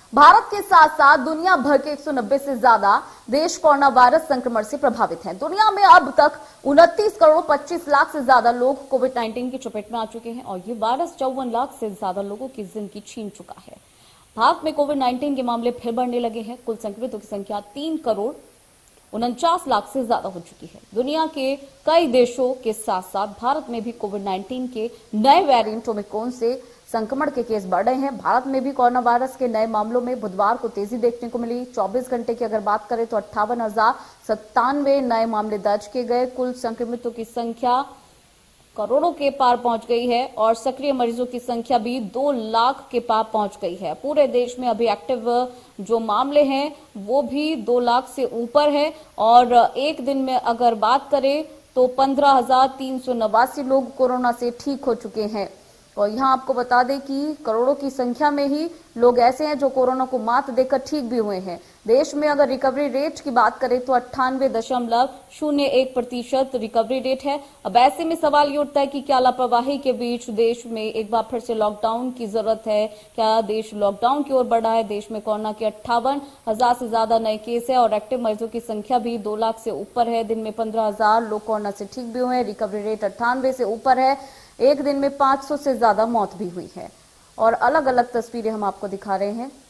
भारत के साथ साथ दुनिया भर के 190 से ज्यादा देश कोरोना वायरस संक्रमण से प्रभावित हैं। दुनिया में अब तक 29 करोड़ 25 लाख से ज्यादा लोग कोविड-19 की चपेट में आ चुके हैं और ये वायरस 54 लाख से ज्यादा लोगों की जिंदगी छीन चुका है। भारत में कोविड-19 के मामले फिर बढ़ने लगे हैं। कुल संक्रमितों की संख्या 3 करोड़ 49 लाख से ज्यादा हो चुकी है। दुनिया के कई देशों के साथ साथ भारत में भी कोविड-19 के नए वेरिएंट ओमिक्रॉन से संक्रमण के केस बढ़ रहे हैं। भारत में भी कोरोना वायरस के नए मामलों में बुधवार को तेजी देखने को मिली। 24 घंटे की अगर बात करें तो 58,097 नए मामले दर्ज किए गए। कुल संक्रमितों की संख्या करोड़ों के पार पहुंच गई है और सक्रिय मरीजों की संख्या भी 2 लाख के पार पहुंच गई है। पूरे देश में अभी एक्टिव जो मामले हैं वो भी 2 लाख से ऊपर है और एक दिन में अगर बात करें तो 15,389 लोग कोरोना से ठीक हो चुके हैं। और यहाँ आपको बता दें कि करोड़ों की संख्या में ही लोग ऐसे हैं जो कोरोना को मात देकर ठीक भी हुए हैं। देश में अगर रिकवरी रेट की बात करें तो 98.01% रिकवरी रेट है। अब ऐसे में सवाल ये उठता है कि क्या लापरवाही के बीच देश में एक बार फिर से लॉकडाउन की जरूरत है? क्या देश लॉकडाउन की ओर बढ़ा है? देश में कोरोना के 58,000 से ज्यादा नए केस है और एक्टिव मरीजों की संख्या भी 2 लाख से ऊपर है। दिन में 15,000 लोग कोरोना से ठीक भी हुए हैं। रिकवरी रेट 98 से ऊपर है। एक दिन में 500 से ज्यादा मौत भी हुई है और अलग अलग तस्वीरें हम आपको दिखा रहे हैं।